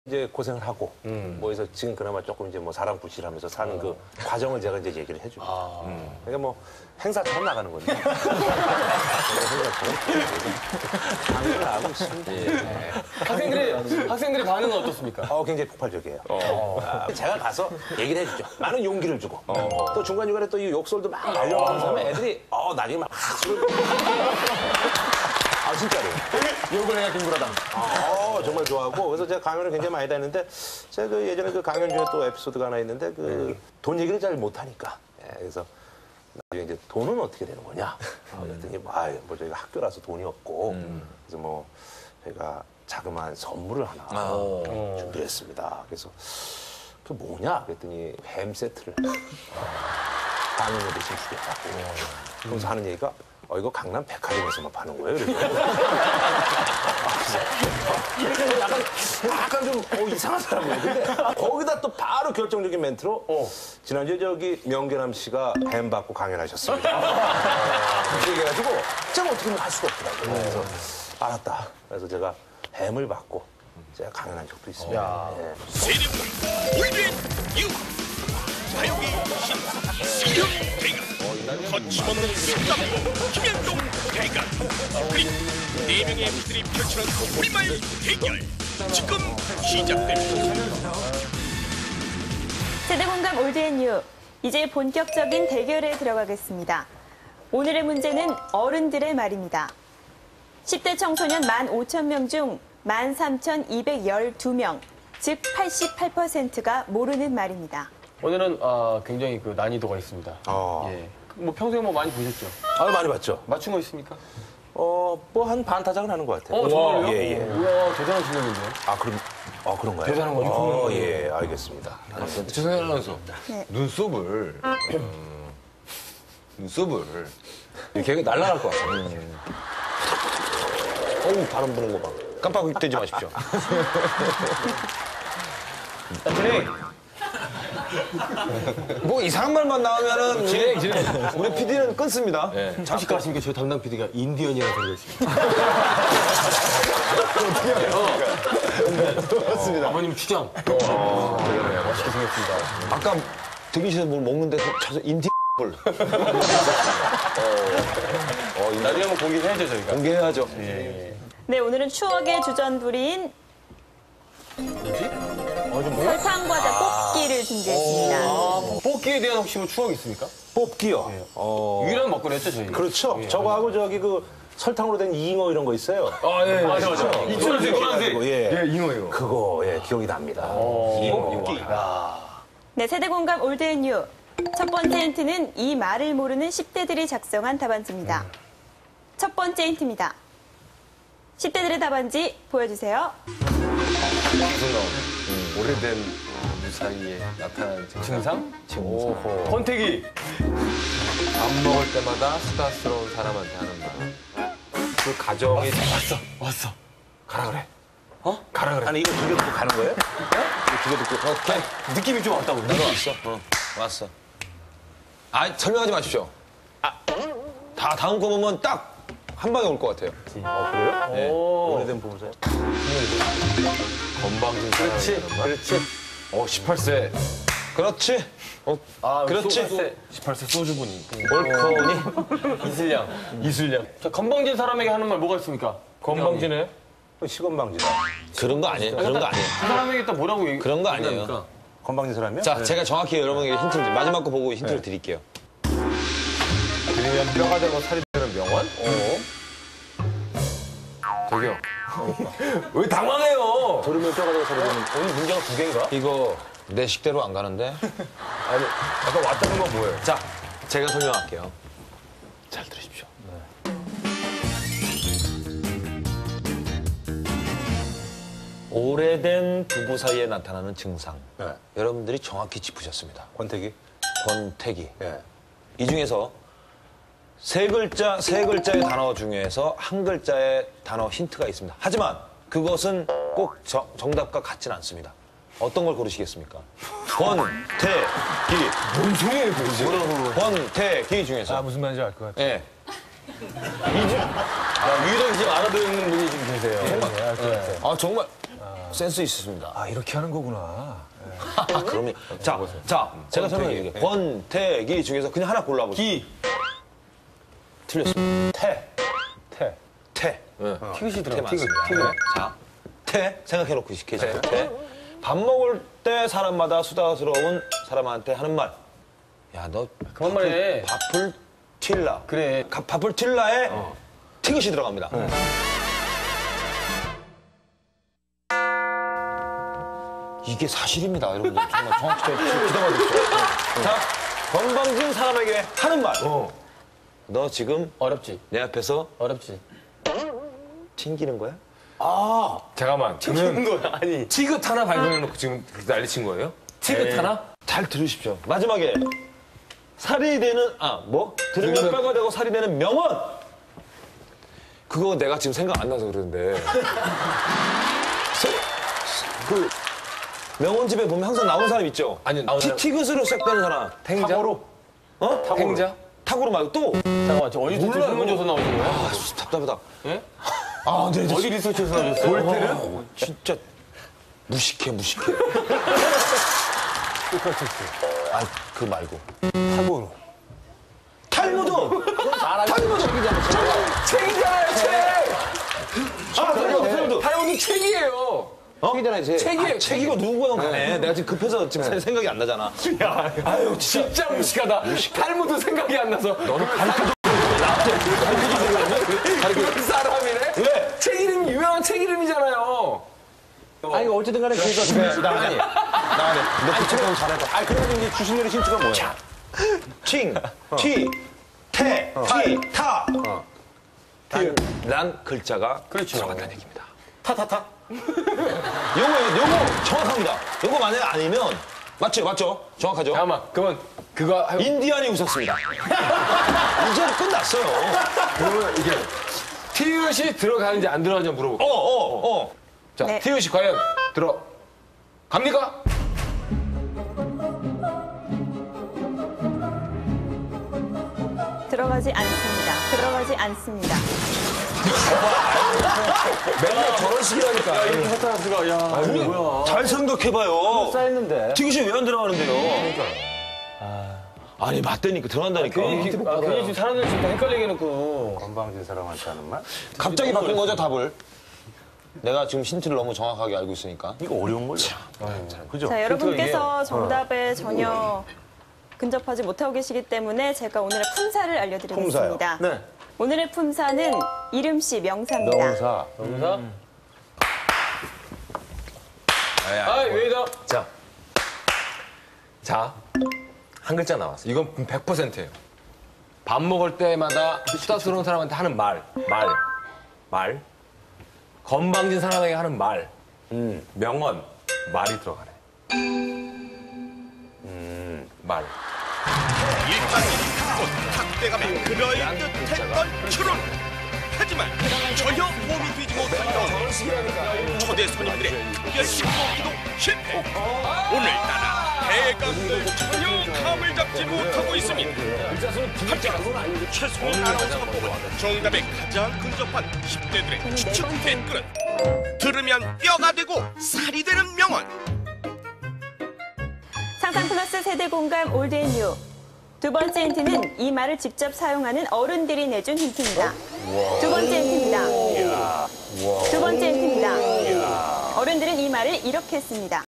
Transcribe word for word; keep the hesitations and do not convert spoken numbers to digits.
이제 고생을 하고 음. 뭐 해서 지금 그나마 조금 이제 뭐 사람 구실하면서 사는 그 과정을 제가 이제 얘기를 해주고 아. 음. 그러니까 뭐 행사처럼 나가는 거죠. 행사처럼 당연히 하고 있습니다. 예. 학생들의 학생들의 반응은 어떻습니까? 어, 굉장히 폭발적이에요. 아, 제가 가서 얘기를 해주죠. 많은 용기를 주고 또 중간중간에 또 이 욕설도 막 날려가면서 하면 애들이 어, 나중에 막 술을 아, 진짜로. 욕을 해야 김구라당. 아, 정말 좋아하고. 그래서 제가 강연을 굉장히 많이 다녔는데, 제가 그 예전에 그 강연 중에 또 에피소드가 하나 있는데, 그 돈 얘기를 잘 못하니까. 예, 그래서 나중에 이제 돈은 어떻게 되는 거냐? 아, 그랬더니, 뭐, 아, 뭐 저희가 학교라서 돈이 없고, 그래서 뭐 저희가 자그마한 선물을 하나 아. 준비를 했습니다. 그래서 그 뭐냐? 그랬더니 햄 세트를 강연에 대신 주겠다고. 그러면서 하는 얘기가, 어, 이거 강남 백화점에서만 파는 거예요? 그래서 약간, 약간 좀 어, 이상한 사람이에요. 근데 거기다 또 바로 결정적인 멘트로 어, 지난주에 저기 명계남 씨가 햄 받고 강연하셨습니다. 이렇게 얘기해가지고 제가 어떻게 할 수가 없더라고요. 그래서 알았다. 그래서 제가 햄을 받고 제가 강연한 적도 있습니다. 예. 세대분 올드앤 뉴 사용의 신 이름 대가 거침없는 상담 김현동 대가 그리고 네 명의 엠씨들이 펼치는 우리말 대결 지금 시작됩니다. 세대공감 올드앤뉴 이제 본격적인 대결에 들어가겠습니다. 오늘의 문제는 어른들의 말입니다. 십 대 청소년 만 오천 명 중 만 삼천이백십이 명, 즉 팔십팔 퍼센트가 모르는 말입니다. 오늘은 아, 굉장히 그 난이도가 있습니다. 어. 예. 뭐 평소에 뭐 많이 보셨죠? 아, 많이 봤죠? 맞춘 거 있습니까? 어, 뭐 한 반 타작은 하는 것 같아요. 어, 정말요? 예, 예. 우와, 대단한 실력인데요. 아, 그럼, 아, 그런가요? 대단한 거죠. 어, 예, 알겠습니다. 최성현 아나운서, 네. 눈썹을, 음, 눈썹을 이렇게 날아갈 것 같아요. 어우, 바람 부는 거 봐. 깜빡이지 마십시오. 진행! 뭐 이상한 말만 나오면은 진행, 진행! 우리 피디는 끊습니다. 잠시까 하시니까 저희 담당 피디가 인디언이라는 소리가 있습니다. 그렇습니다. 아버님 추장. 어, 멋있게 생겼습니다. 아까 대기실에서 뭘 먹는데 저서 인디 볼 나중에 한번 공개해야죠, 저희가. 공개해야죠. 네, 오늘은 추억의 주전부리인 설탕과자 뽑기를 준비했습니다. 아, 뽑기에 대한 혹시 뭐 추억이 있습니까? 뽑기요. 어, 유일한 먹거리였죠, 저희. 그렇죠. 저거하고 저기 그 설탕으로 된 잉어 이런 거 있어요. 아, 예, 맞아, 맞아. 이천원씩, 노란색. 예. 예, 잉어 이거. 그거, 예, 기억이 납니다. 뽑기. 네, 세대공감 올드앤뉴. 첫 번째 힌트는 이 말을 모르는 십 대들이 작성한 답안지입니다. 첫 번째 힌트입니다. 십 대들의 답안지 보여주세요. 오래된 무사히에 나타나는 증상? 오호. 권태기. 밥 먹을 때마다 수다스러운 사람한테 하는 말. 그 가정이 왔어, 왔어. 가라 그래. 어? 가라 그래. 아니, 이거 두 개 듣고 가는 거예요? 이거 두 개 듣고. 어, 아니, 느낌이 좀 왔다고. 나도 왔어. 어, 왔어. 아, 설명하지 마십시오. 아, 다 다음 거 보면 딱 한 방에 올 것 같아요. 어, 그래요? 네. 오. 오래된 보험사요? 건방진 그렇지, 그렇지. 어, 십팔 세. 그렇지. 어, 아, 그렇지. 십팔 세 소주분이. 올커니. 이슬량. 이슬량. 자, 건방진 사람에게 하는 말 뭐가 있습니까? 건방지네? 시건방지다. 그런 거 아니에요. 그런 거 아니에요. 그 사람에게 딱 뭐라고 얘기 그런 거 아니에요. 얘기합니까? 건방진 사람이요? 자, 제가 정확히 여러분에게 힌트를 드릴- 마지막 거 보고 힌트를 드릴게요. 들으면 뼈가 되고 살이 되는 명언? 저기요. 왜 당황해요? 들으면 뼈가 되고 살이 되는. 오늘 문제가 두 개인가? 이거 내 식대로 안 가는데. 아니, 아까 왔다는 건 뭐예요? 자, 제가 설명할게요. 잘 들으십시오. 오래된 부부 사이에 나타나는 증상. 네. 여러분들이 정확히 짚으셨습니다. 권태기? 권태기. 예. 이 중에서 세 글자, 세 글자의 단어 중에서 한 글자의 단어 힌트가 있습니다. 하지만 그것은 꼭 저- 정답과 같진 않습니다. 어떤 걸 고르시겠습니까? 권태기. 뭔 소리예요, 그게? 권태기 중에서. 아, 무슨 말인지 알 것 같아요. 예. 아, 유일하게 지금 알아듣는 분이 지금 계세요. 아, 정말. 센스 있으십니다. 아, 이렇게 하는 거구나. 아, 그럼요. 자, 자, 제가 설명해 드릴게요. 권태기 중에서 그냥 하나 골라보세요. 기. 틀렸습니다. 태. 태. 태. 티그시 태 들어가. 티그. 맞습니다. 티그. 자, 태 생각해놓고 계시죠. 태. 밥 먹을 때 사람마다 수다스러운 사람한테 하는 말. 야, 너 그만 말해. 밥을 튈라. 그래. 가- 밥을 튈라에 티그시 들어갑니다. 이게 사실입니다, 여러분들. 정말 정확히 좀 기대해 주십시오. 자, 건방진 사람에게 하는 말. 너 지금 어렵지. 내 앞에서 어렵지. 튕기는 거야? 잠깐만. 그러면 거야. 아니. 티귿 하나 발견해놓고 지금 난리친 거예요? 티귿 하나? 잘 들으십시오. 마지막에 살이 되는 아 뭐? 들으면 들으면- 뼈가 되고 살이 되는 명언. 그거 내가 지금 생각 안 나서 그러는데. 그 명언집에 보면 항상 나오는 사람 있죠. 아니, 나오는 티, 사람- 티귿으로 시작되는 사람. 탱자? 탁으로. 어? 탱자? 탁으로 말고 또. 잠깐만, 저 어디 몰라요. 설문조사 나오신 거야? 아, 답답하다. 예? 아, 네, 네. 어디 리서치에서 나오셨어요? 볼때는 진짜 무식해, 무식해. 아, 그 말고. 탁으로. 탈무드! 탈무드! 책이잖아요, 책! 아, 탈무드, 탈무드. 탈무드 책이에요. 책이잖아요, 책. 책이에요, 아, 책이고 누구건 간에 내가 지금 급해서 지금 생각이 안 나잖아. 야, 아유, 진짜 무식하다. 탈무드 생각이 안 나서. 너는 가르쳐줘. 그런 사람이네? 왜? 책 이름이 유명한 책 이름이잖아요. 아니, 어쨌든 간에 그래서 나가니. 나가니. 너그 책좀 잘해봐. 아, 그러면 이제 주신대로 힌트가 뭐야? 칭, 티, 태, 티, 타. 란, 란 글자가 그렇죠. 들어간다는 얘기입니다. 타타타. 요거, 요거 정확합니다. 요거 만약에 아니면 맞죠, 맞죠? 정확하죠? 잠깐만, 그러면 그거 하고 인디안이 웃었습니다. 이제 끝났어요. 그러면 이게 티읕이 들어가는지 안 들어가는지 물어볼게요. 어, 어, 어. 자, 네. 티읕이 과연 들어 갑니까? 들어가지 않습니다. 들어가지 않습니다. 맨날 저런 식이라니까. 타타스가, 야. 뭐야. 잘 생각해봐요. 쌓였는데. 티켓이 왜 안 들어가는데요? 아니, 맞다니까, 들어간다니까. 괜히, 기- 아, 괜히 지금 사람들 지금 다 헷갈리게 해놓고. 건방진 사람한테 하는 말? 갑자기 바꾼 거죠, 답을? 내가 지금 힌트를 너무 정확하게 알고 있으니까. 이거 어려운 거죠. 그죠? 자, 여러분께서 정답에 전혀 근접하지 못하고 계시기 때문에 제가 오늘의 품사를 알려드리겠습니다. 네. 오늘의 품사는 이름씨 명사입니다. 명사. 명사? 아, 왜이다? 자, 자, 한 글자 나왔어. 이건 백 퍼센트예요. 밥 먹을 때마다 수다스러운 사람한테 하는 말, 말, 말. 건방진 사람에게 하는 말, 음, 명언, 말이 들어가네. 음, 말. 일반인이 곧 탁대감에 그럴 듯했던 추론. 하지만 전혀 도움이 되지 못한 경우 초대 손님들의 열심히 보기도 실패. 오늘따라 대감도 전혀 감을 잡지 못하고 있습니다. 하지만 최소원 아나운서가 뽑은 정답에 가장 근접한 십 대들의 추측 댓글은 들으면 뼈가 되고 살이 되는 명언. 상상 플러스 세대 공감 올드 앤 뉴. 두 번째 힌트는 이 말을 직접 사용하는 어른들이 내준 힌트입니다. 두 번째 힌트입니다. 두 번째 힌트입니다. 어른들은 이 말을 이렇게 씁니다.